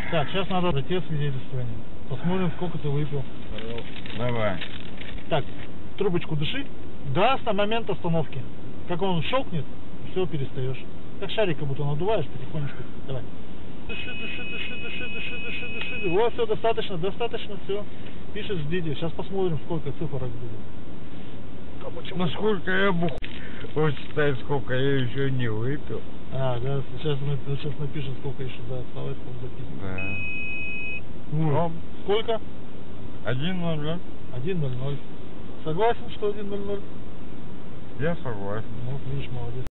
Так, сейчас надо зайти свидетельствование. Посмотрим, сколько ты выпил. Давай. Так, трубочку дыши. Да, на момент остановки. Как он щелкнет, все, перестаешь. Как шарик, как будто надуваешь потихонечку. Давай. Дыши, дыши, дыши, дыши, дыши, дыши, дыши. Вот, все, достаточно, достаточно, все. Пишешь, ждите. Сейчас посмотрим, сколько цифрок будет. Насколько я вот считай, сколько я еще не выпил. А, да, сейчас напишем, сколько еще осталось, там записано. Да. Ну, сколько? 1:00. 1:00. Согласен, что 1:00? Я согласен. Ну, видишь, молодец.